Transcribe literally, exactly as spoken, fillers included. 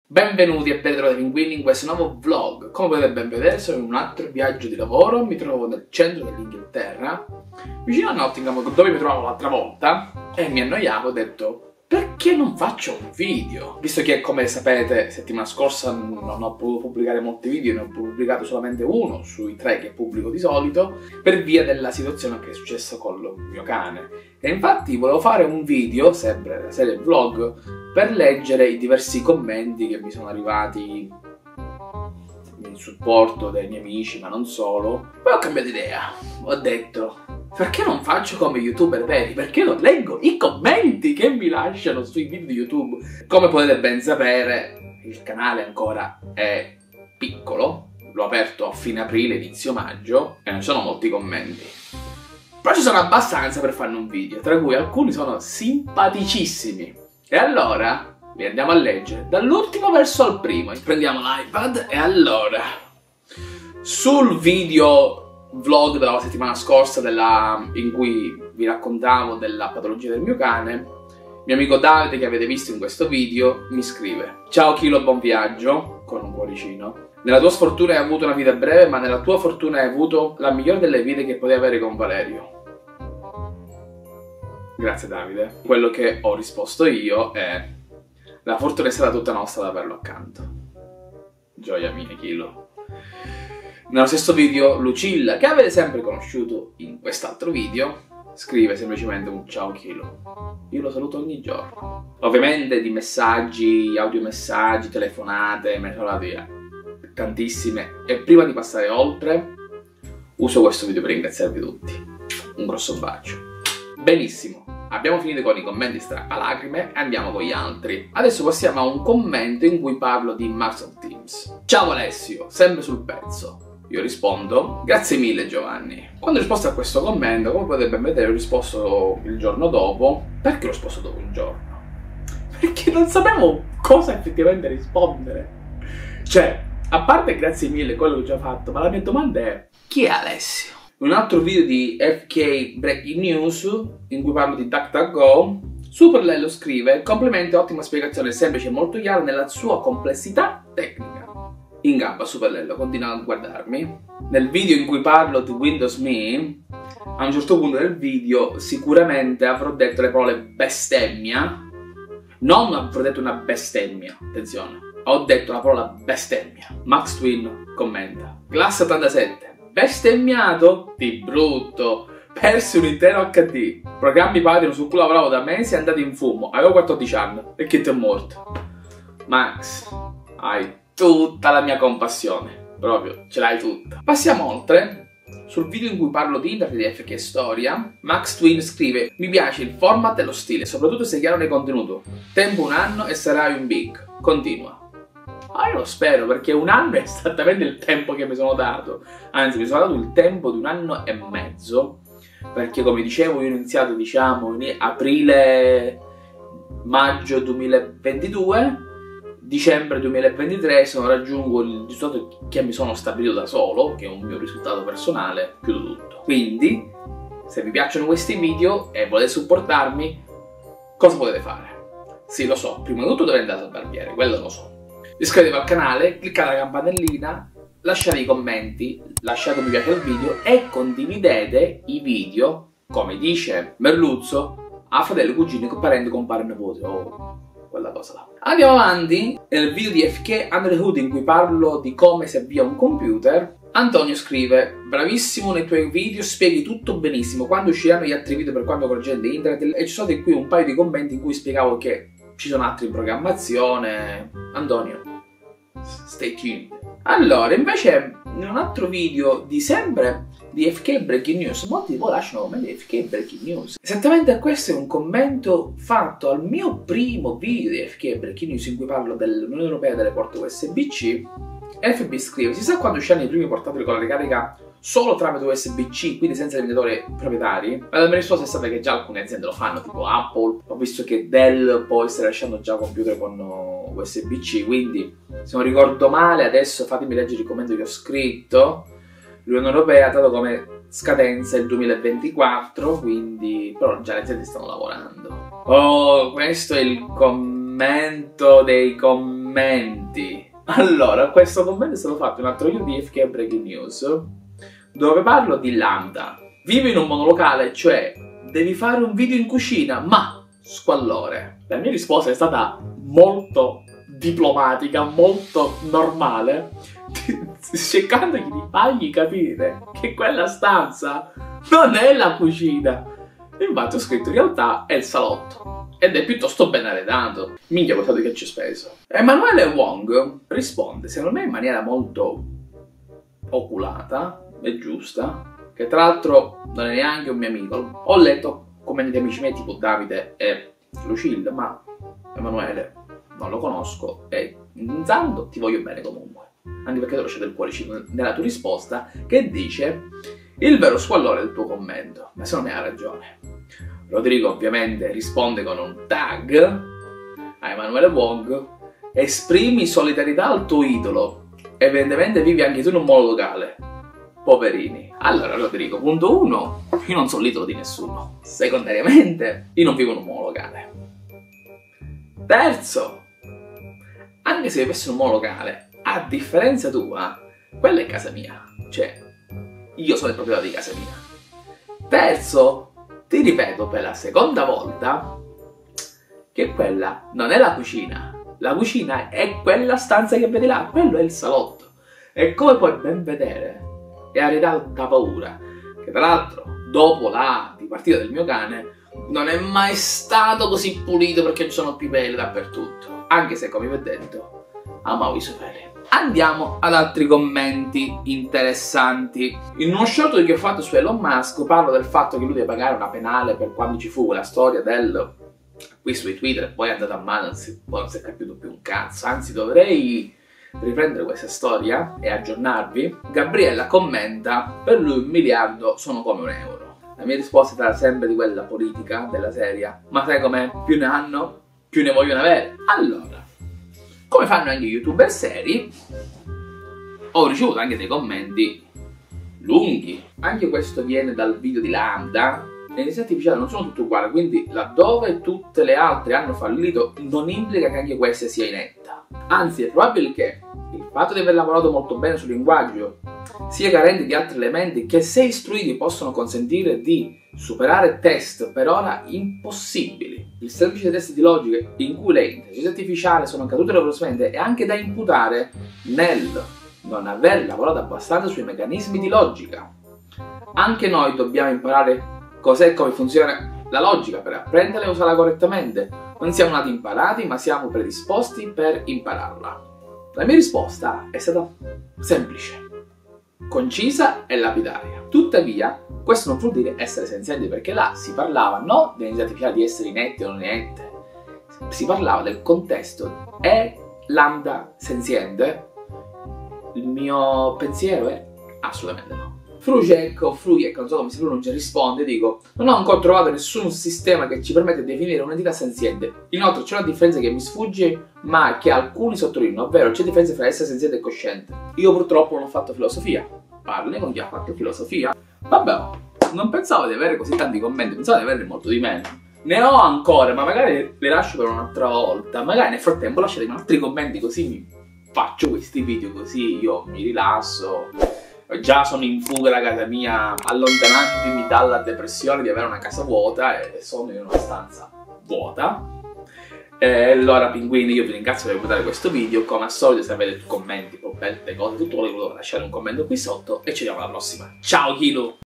Benvenuti e ben trovati pinguini in questo nuovo vlog. Come potete ben vedere sono in un altro viaggio di lavoro, mi trovo nel centro dell'Inghilterra, vicino a Nottingham dove mi trovavo l'altra volta e mi annoiavo, ho detto perché non faccio un video? Visto che come sapete settimana scorsa non ho potuto pubblicare molti video, ne ho pubblicato solamente uno sui tre che pubblico di solito per via della situazione che è successa con il mio cane. E infatti volevo fare un video, sempre la serie vlog, per leggere i diversi commenti che mi sono arrivati in supporto dei miei amici, ma non solo. Poi ho cambiato idea, ho detto perché non faccio come youtuber veri? Perché non leggo i commenti che mi lasciano sui video di YouTube? Come potete ben sapere, il canale ancora è piccolo, l'ho aperto a fine aprile, inizio maggio e non ci sono molti commenti. Però ci sono abbastanza per farne un video, tra cui alcuni sono simpaticissimi. E allora li andiamo a leggere dall'ultimo verso al primo. Prendiamo l'iPad e allora sul video vlog della settimana scorsa della, in cui vi raccontavo della patologia del mio cane, mio amico Davide, che avete visto in questo video, mi scrive: ciao Kilo, buon viaggio, con un cuoricino. Nella tua sfortuna hai avuto una vita breve, ma nella tua fortuna hai avuto la migliore delle vite che potevi avere con Valerio. Grazie Davide. Quello che ho risposto io è: la fortuna è stata tutta nostra ad averlo accanto. Gioia mia, Kilo. Nello stesso video Lucilla, che avete sempre conosciuto in quest'altro video, scrive semplicemente un ciao Kilo. Io lo saluto ogni giorno. Ovviamente di messaggi, audiomessaggi, telefonate, me ne sono date tantissime. E prima di passare oltre, uso questo video per ringraziarvi tutti. Un grosso bacio. Benissimo. Abbiamo finito con i commenti strappalacrime e andiamo con gli altri. Adesso passiamo a un commento in cui parlo di Microsoft Teams. Ciao Alessio, sempre sul pezzo. Io rispondo: grazie mille Giovanni. Quando ho risposto a questo commento, come potete ben vedere, ho risposto il giorno dopo. Perché ho risposto dopo un giorno? Perché non sapevo cosa effettivamente rispondere. Cioè, a parte grazie mille quello che ho già fatto, ma la mia domanda è: chi è Alessio? Un altro video di F K Breaking News in cui parlo di DuckDuckGo, Superlello scrive: complimenti, ottima spiegazione, semplice e molto chiara nella sua complessità tecnica. In gamba Superlello, continua a guardarmi. Nel video in cui parlo di Windows Me, a un certo punto del video sicuramente avrò detto le parole bestemmia. Non avrò detto una bestemmia, attenzione, ho detto la parola bestemmia. Max Twin commenta: Glass ottantasette, bestemmiato? Di brutto, persi un intero acca di. Programmi Patreon su cui lavoravo da mesi è andato in fumo, avevo quattordici anni e che ti è morto. Max, hai tutta la mia compassione, proprio, ce l'hai tutta. Passiamo oltre. Sul video in cui parlo di internet di F K Storia, Max Twin scrive: mi piace il format e lo stile, soprattutto se chiaro nei contenuti. Tempo un anno e sarai un big. Continua. Ah, io lo spero, perché un anno è esattamente il tempo che mi sono dato. Anzi, mi sono dato il tempo di un anno e mezzo, perché come dicevo io ho iniziato, diciamo, in aprile maggio duemilaventidue. Dicembre duemilaventitré, se non raggiungo il risultato che mi sono stabilito da solo, che è un mio risultato personale, chiudo tutto. Quindi, se vi piacciono questi video e volete supportarmi, cosa potete fare? Sì, lo so, prima di tutto dovete andare al barbiere, quello lo so. Iscrivetevi al canale, cliccate la campanellina, lasciate i commenti, lasciate un mi piace al video e condividete i video, come dice Merluzzo, a fratelli, cugini, parenti, compare, nipote o quella cosa là. Andiamo avanti. Nel video di F K Under the Hood in cui parlo di come si avvia un computer, Antonio scrive: bravissimo nei tuoi video, spieghi tutto benissimo. Quando usciranno gli altri video per quanto concerne internet? E ci sono qui un paio di commenti in cui spiegavo che ci sono altri in programmazione. Antonio, stay tuned. Allora, invece, in un altro video di sempre di F K Breaking News, molti di voi lasciano commenti di F K Breaking News. Esattamente questo è un commento fatto al mio primo video di F K Breaking News in cui parlo dell'Unione Europea delle porte U S B C. F B scrive: si sa quando usciranno i primi portatili con la ricarica solo tramite U S B C, quindi senza venditori proprietari? Ma la mia risposta è stata che già alcune aziende lo fanno, tipo Apple. Ho visto che Dell poi sta lasciando già computer con U S B C, quindi se non ricordo male, adesso fatemi leggere i commenti che ho scritto, l'Unione Europea ha dato come scadenza il duemilaventiquattro, quindi però già le aziende stanno lavorando. Oh, questo è il commento dei commenti commenti. Allora, questo commento è stato fatto in un altro video di F K Breaking News, dove parlo di Lambda. Vivi in un monolocale, cioè devi fare un video in cucina, ma squallore. La mia risposta è stata molto diplomatica, molto normale, cercandogli di fargli capire che quella stanza non è la cucina. Infatti ho scritto in realtà è il salotto ed è piuttosto ben arredato. Minchia, guardate che ci ho speso. Emanuele Wong risponde, secondo me in maniera molto oculata e giusta, che tra l'altro non è neanche un mio amico. Ho letto commenti di amici miei tipo Davide e Lucilla, ma Emanuele non lo conosco e intanto ti voglio bene comunque, anche perché te lo c'è del cuoricino nella tua risposta, che dice il vero squallore del tuo commento. Ma secondo me ha ragione. Rodrigo ovviamente risponde con un tag a Emanuele Wong: esprimi solidarietà al tuo idolo, evidentemente vivi anche tu in un monolocale, poverini. Allora Rodrigo, punto uno, io non sono l'idolo di nessuno. Secondariamente, io non vivo in un monolocale. Terzo, anche se vivessi in un monolocale, a differenza tua, quella è casa mia, cioè io sono il proprietario di casa mia. Terzo, ti ripeto per la seconda volta che quella non è la cucina. La cucina è quella stanza che vedi là, quello è il salotto. E come puoi ben vedere, è arredato da paura. Che tra l'altro, dopo la dipartita del mio cane, non è mai stato così pulito perché ci sono più peli dappertutto. Anche se, come vi ho detto, amavo i suoi peli. Andiamo ad altri commenti interessanti. In uno short che ho fatto su Elon Musk parlo del fatto che lui deve pagare una penale per quando ci fu quella storia del acquisto di Twitter e poi è andata a mano, non si, poi non si è capito più un cazzo. Anzi, dovrei riprendere questa storia e aggiornarvi. Gabriella commenta: per lui un miliardo sono come un euro. La mia risposta sarà sempre di quella politica, della serie: ma sai com'è? Più ne hanno, più ne vogliono avere. Allora, come fanno anche youtuber seri, ho ricevuto anche dei commenti lunghi. Anche questo viene dal video di Lambda. Le intelligenze artificiali non sono tutte uguali, quindi laddove tutte le altre hanno fallito non implica che anche questa sia inetta. Anzi, è probabile che il fatto di aver lavorato molto bene sul linguaggio sia carente di altri elementi che, se istruiti, possono consentire di superare test per ora impossibili. Il semplice test di logica in cui le intelligenze artificiali sono cadute dolorosamente è anche da imputare nel non aver lavorato abbastanza sui meccanismi di logica. Anche noi dobbiamo imparare cos'è e come funziona la logica per apprenderla e usarla correttamente. Non siamo nati imparati, ma siamo predisposti per impararla. La mia risposta è stata semplice, concisa e lapidaria. Tuttavia, questo non vuol dire essere senzienti, perché là si parlava non dell'intelligenza artificiale di essere inette o non inette, si parlava del contesto. È Lambda senziente? Il mio pensiero è assolutamente no. Frujek, Frujek, non so come si pronuncia, risponde, dico: non ho ancora trovato nessun sistema che ci permette di definire un'entità senziente. Inoltre c'è una differenza che mi sfugge, ma che alcuni sottolineano, ovvero c'è differenza tra essere senziente e cosciente. Io purtroppo non ho fatto filosofia. Parli con chi ha fatto filosofia. Vabbè, non pensavo di avere così tanti commenti, pensavo di averne molto di meno. Ne ho ancora, ma magari le lascio per un'altra volta. Magari nel frattempo lasciatemi altri commenti, così mi faccio questi video, così io mi rilasso. Già sono in fuga da casa mia, allontanandomi dalla depressione di avere una casa vuota, e sono in una stanza vuota. E allora, pinguini, io vi ringrazio per guardare questo video. Come al solito, se avete commenti, proposte, cose, tutto quello che volete, lasciare un commento qui sotto e ci vediamo alla prossima. Ciao Kilo!